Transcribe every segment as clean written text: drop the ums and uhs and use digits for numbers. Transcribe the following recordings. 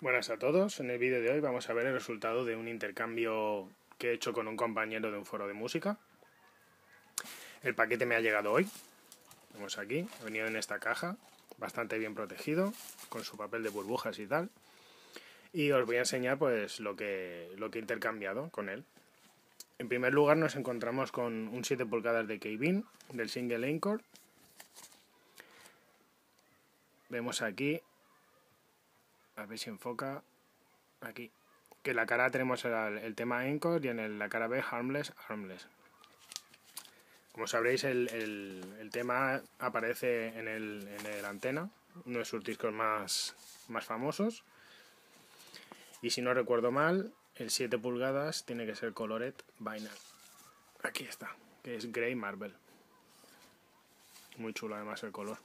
Buenas a todos, en el vídeo de hoy vamos a ver el resultado de un intercambio que he hecho con un compañero de un foro de música. El paquete me ha llegado hoy, vemos aquí, ha venido en esta caja, bastante bien protegido, con su papel de burbujas y tal. Y os voy a enseñar pues lo que he intercambiado con él. En primer lugar nos encontramos con un 7 pulgadas de Kevin del single Encore. Vemos aquí, a ver si enfoca, aquí, que en la cara tenemos el tema Encore y en la cara B Harmless. Como sabréis, el tema aparece en el Antena, uno de sus discos más famosos. Y si no recuerdo mal, el 7 pulgadas tiene que ser Colored Vinyl. Aquí está, que es Grey Marble. Muy chulo además el color.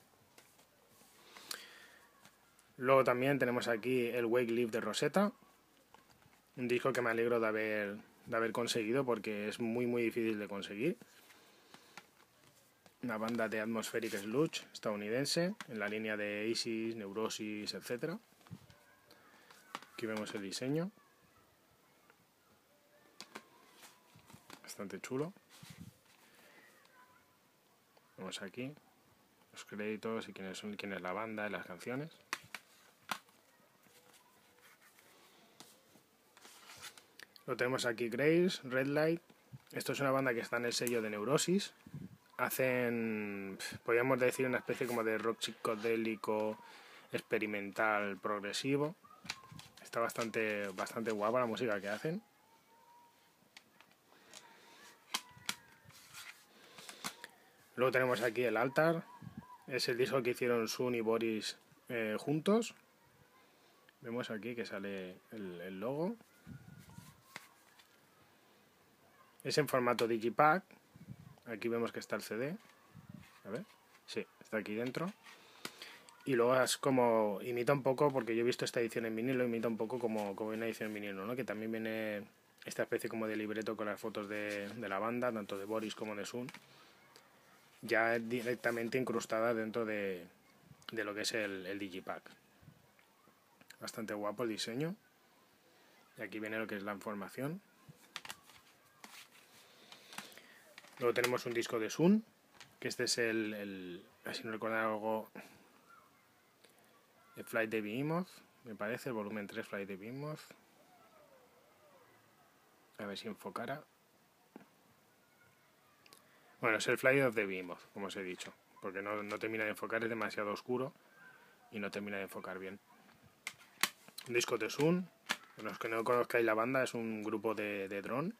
Luego también tenemos aquí el Wake Leaf de Rosetta, un disco que me alegro de haber conseguido porque es muy difícil de conseguir. Una banda de atmospheric sludge estadounidense en la línea de Isis, Neurosis, etc. Aquí vemos el diseño, bastante chulo. Vemos aquí los créditos y quién es la banda y las canciones. Lo tenemos aquí, Grace, Red Light. Esto es una banda que está en el sello de Neurosis. Hacen, podríamos decir, una especie como de rock psicodélico, experimental, progresivo. Está bastante guapa la música que hacen. Luego tenemos aquí el Altar. Es el disco que hicieron Sun y Boris juntos. Vemos aquí que sale el logo. Es en formato digipack. Aquí vemos que está el CD. A ver, sí, está aquí dentro. Y luego es como, imita un poco, porque yo he visto esta edición en vinilo, imita un poco como una edición en vinilo, ¿no? Que también viene esta especie como de libreto con las fotos de la banda, tanto de Boris como de Sun, ya directamente incrustada dentro de lo que es el digipack. Bastante guapo el diseño. Y aquí viene lo que es la información. Luego tenemos un disco de Sun, que este es así no recuerdo algo, el Flight de Behemoth, me parece, el volumen 3 Flight de Behemoth. A ver si enfocara. Bueno, es el Flight of the Behemoth, como os he dicho, porque no termina de enfocar, es demasiado oscuro y no termina de enfocar bien. Un disco de Sun, para los que no conozcáis la banda, es un grupo de drone.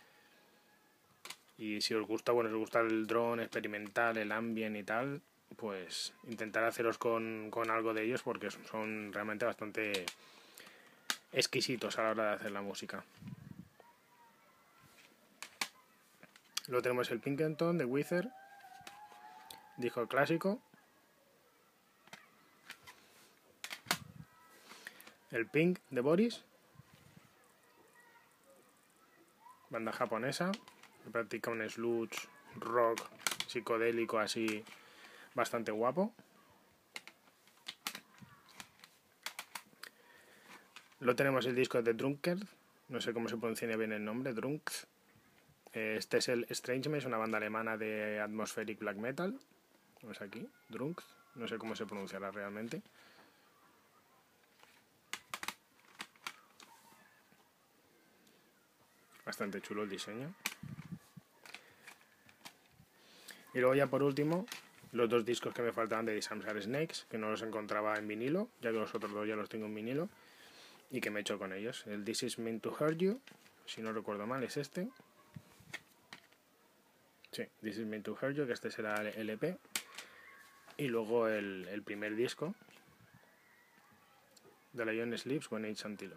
Y si os gusta, bueno, si os gusta el drone experimental, el ambient y tal, pues intentar haceros con algo de ellos porque son realmente bastante exquisitos a la hora de hacer la música. Luego tenemos el Pinkerton de Wither, disco clásico. El Pink de Boris, banda japonesa, que practica un sludge rock psicodélico así bastante guapo. Luego tenemos el disco de Drunkard, no sé cómo se pronuncia bien el nombre, Drunkard. Este es el Strangeman, una banda alemana de atmospheric black metal. Vemos aquí, Drunkard, no sé cómo se pronunciará realmente. Bastante chulo el diseño. Y luego ya por último, los dos discos que me faltaban de Samsara Snakes, que no los encontraba en vinilo, ya que los otros dos ya los tengo en vinilo, y que me he hecho con ellos. El This Is Meant to Hurt You, si no recuerdo mal, es este. Sí, This Is Meant to Hurt You, que este será el EP. Y luego el primer disco, The Lion Sleeps When It's Antelope.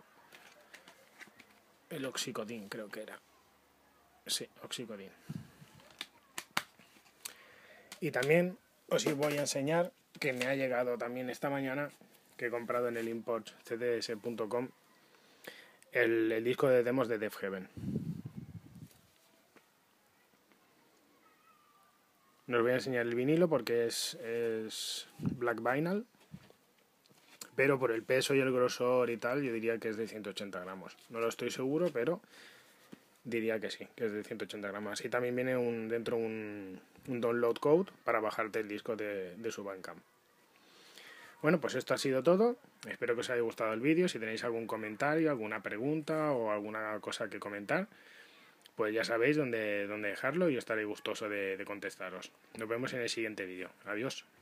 El Oxycodone creo que era. Sí, Oxycodone. Y también os voy a enseñar que me ha llegado también esta mañana, que he comprado en el importcds.com, el disco de demos de Death Heaven. No os voy a enseñar el vinilo porque es black vinyl, pero por el peso y el grosor y tal, yo diría que es de 180 gramos. No lo estoy seguro, pero diría que sí, que es de 180 gramos. Y también viene dentro un download code para bajarte el disco de su Bandcamp. Bueno, pues esto ha sido todo. Espero que os haya gustado el vídeo. Si tenéis algún comentario, alguna pregunta o alguna cosa que comentar, pues ya sabéis dónde dejarlo y yo estaré gustoso de contestaros. Nos vemos en el siguiente vídeo. Adiós.